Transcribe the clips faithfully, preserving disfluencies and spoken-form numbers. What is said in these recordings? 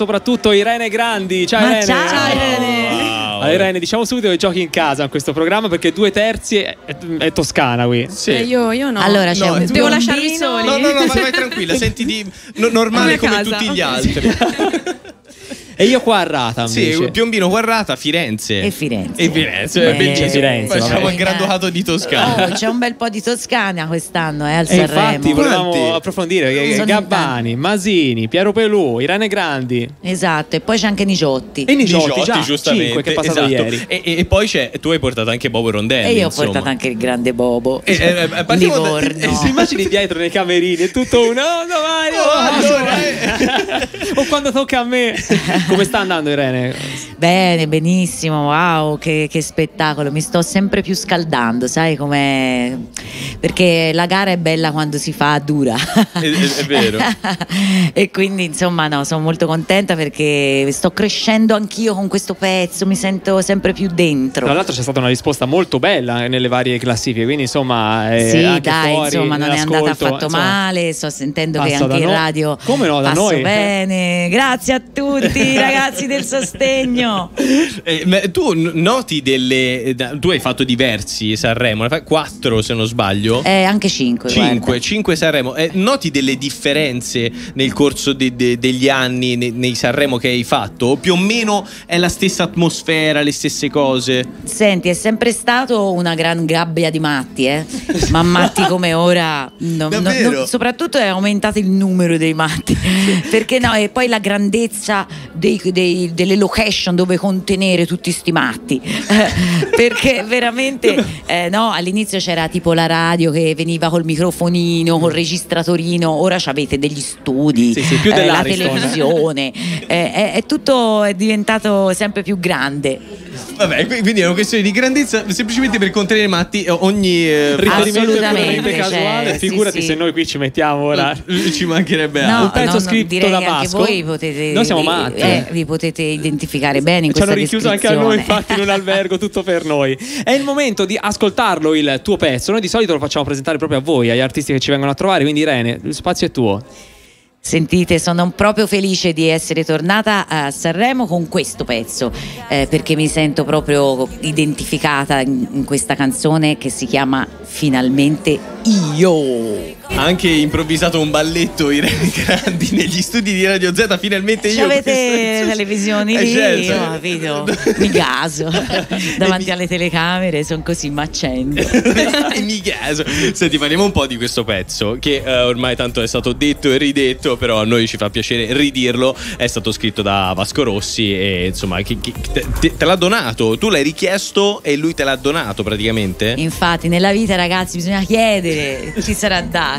soprattutto Irene Grandi. Ciao Ma Irene. ciao Irene. Wow. Allora, Irene, diciamo subito che giochi in casa in questo programma perché due terzi è, è, è toscana qui. Sì. Eh, io, io no. Allora c'è No, un devo lasciarvi piombino. soli. No, no, no, vai, vai tranquilla, senti di no, normale come casa, tutti gli ok. altri. E io qua a Rata invece. Sì, Piombino Guarrata, Firenze. E Firenze. E Firenze, Eh, bellissimo. Firenze, Facciamo vabbè. il Granducato di Toscana. Oh, c'è un bel po' di Toscana quest'anno, eh, al E Sanremo. infatti volevamo Quanti? approfondire che Sono Gabbani, Masini, Piero Pelù, Irene Grandi Esatto, e poi c'è anche Niciotti. e Niciotti, Niciotti, già, giustamente. cinque che è passato esatto. ieri. E, e- e poi c'è, tu hai portato anche Bobo Rondelli. E io ho insomma. portato anche il grande Bobo. E, eh, eh, partiamo da- Livorno. Si immagini dietro nei camerini, è tutto un oh, no, Mario, Oh, allora, eh. o quando tocca a me. Come sta andando Irene? Bene, benissimo, wow, che, che spettacolo, mi sto sempre più scaldando, sai com'è? Perché la gara è bella quando si fa dura. È, è- è vero. E quindi insomma no, sono molto contenta perché sto crescendo anch'io con questo pezzo, mi sento sempre più dentro. Tra l'altro c'è stata una risposta molto bella nelle varie classifiche, quindi insomma eh, Sì, anche dai, fuori, insomma, non è andata nell'ascolto, affatto insomma, male. Sto sentendo che passa anche da in noi. radio Come no, da passo noi. bene. Grazie a tutti, ragazzi del sostegno. Eh, ma tu n- noti delle. da- Tu hai fatto diversi Sanremo, ne fai quattro se non sbaglio. Eh, anche cinque. Cinque, guarda. cinque Sanremo. Eh, noti delle differenze nel corso de- de- degli anni ne- nei Sanremo che hai fatto? O più o meno è la stessa atmosfera, le stesse cose? Senti, è sempre stato una gran gabbia di matti, eh? Ma matti come ora, no, no, Davvero? no, soprattutto è aumentato il numero dei matti. Perché no? E poi la grandezza dei- dei- delle location dove contenere tutti sti matti. Eh, perché veramente, eh, no, all'inizio c'era tipo la radio che veniva col microfonino, col registratorino, ora avete degli studi, Sì, sì, più eh, la dell'Ariston. televisione, eh, è, è tutto è diventato sempre più grande. Vabbè, qui- quindi è una questione di grandezza semplicemente per contenere i matti. eh, Ogni eh, Riferimento Assolutamente, puramente casuale, cioè, sì, figurati sì. se noi qui ci mettiamo ora. eh, ci mancherebbe No, altro. Un pezzo no, no, scritto direi da che anche Vasco. voi potete, Noi siamo vi- matti. eh, vi potete identificare bene in Ci hanno questa richiuso anche a noi, descrizione. infatti, in un albergo, tutto per noi. È il momento di ascoltarlo il tuo pezzo. Noi di solito lo facciamo presentare proprio a voi, agli artisti che ci vengono a trovare. Quindi, Irene, il spazio è tuo. Sentite, sono proprio felice di essere tornata a Sanremo con questo pezzo, eh, perché mi sento proprio identificata in, in questa canzone che si chiama Finalmente Io. Ha anche improvvisato un balletto Irene Grandi negli studi di Radio Z. Finalmente Ci io. avete questo- televisioni Eh, lì, certo. io, capito? Mi gaso davanti alle telecamere, sono così ma accendo. E mi caso. Senti, parliamo un po' di questo pezzo che eh, ormai tanto è stato detto e ridetto, però a noi ci fa piacere ridirlo. È stato scritto da Vasco Rossi e insomma che, che- te, te- te l'ha donato. Tu l'hai richiesto e lui te l'ha donato praticamente. Infatti nella vita, ragazzi, bisogna chiedere, ci sarà dato.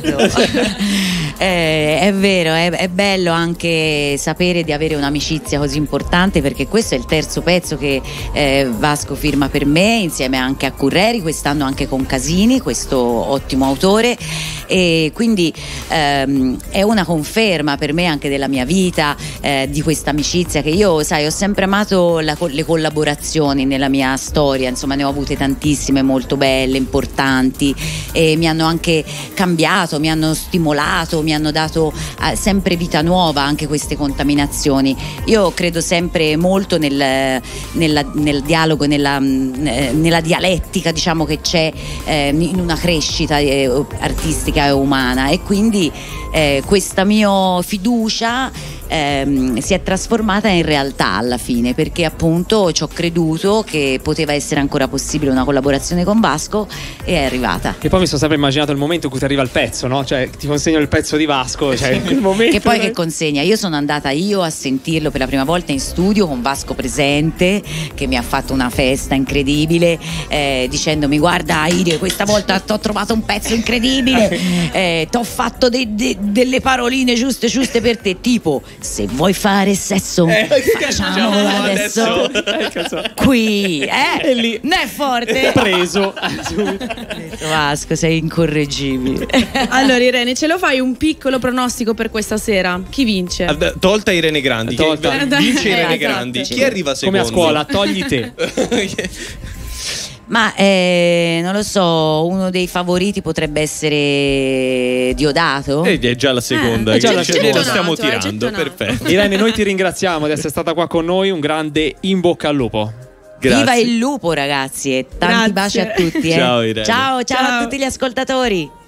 Eh, è vero, è, è bello anche sapere di avere un'amicizia così importante, perché questo è il terzo pezzo che eh, Vasco firma per me, insieme anche a Curreri, quest'anno anche con Casini, questo ottimo autore, e quindi ehm, è una conferma per me anche della mia vita, eh, di questa amicizia che io, sai, ho sempre amato la co- le collaborazioni nella mia storia, insomma ne ho avute tantissime molto belle, importanti, e mi hanno anche cambiato, mi hanno stimolato, mi hanno dato eh, sempre vita nuova anche queste contaminazioni. Io credo sempre molto nel, nella- nel dialogo, nella, mh, eh, nella dialettica, diciamo, che c'è eh, in una crescita eh, artistica e umana, e quindi eh, questa mia fiducia ehm, si è trasformata in realtà alla fine, perché appunto ci ho creduto che poteva essere ancora possibile una collaborazione con Vasco, e è arrivata. E poi mi sono sempre immaginato il momento in cui ti arriva il pezzo, no? Cioè, ti consegno il pezzo di Vasco, cioè il momento. Che poi che consegna? Io sono andata io a sentirlo per la prima volta in studio con Vasco presente, che mi ha fatto una festa incredibile, eh, dicendomi: guarda Ire, questa volta ti ho trovato un pezzo incredibile, eh, ti ho fatto de- de- delle paroline giuste giuste per te, tipo se vuoi fare sesso Eh, facciamolo adesso, adesso. qui, eh? E lì non è forte? preso. Vasco, sei incorreggibile. Allora Irene, ce lo fai un piccolo pronostico per questa sera? Chi vince? Ah, Tolta Irene Grandi. Tolta. Che- Vince Irene Esatto. Grandi. Chi arriva Come secondo? a scuola, togli te. Ma eh, non lo so, uno dei favoriti potrebbe essere Diodato. Ed è già la seconda, Eh, è già che la ce seconda. lo stiamo Gettonato, eh, tirando. gettonato. Perfetto. Irene, noi ti ringraziamo di essere stata qua con noi. Un grande in bocca al lupo. Grazie. Viva il lupo, ragazzi, e tanti Grazie. baci a tutti. eh. Ciao, Irene. Ciao, ciao, Ciao. a tutti gli ascoltatori.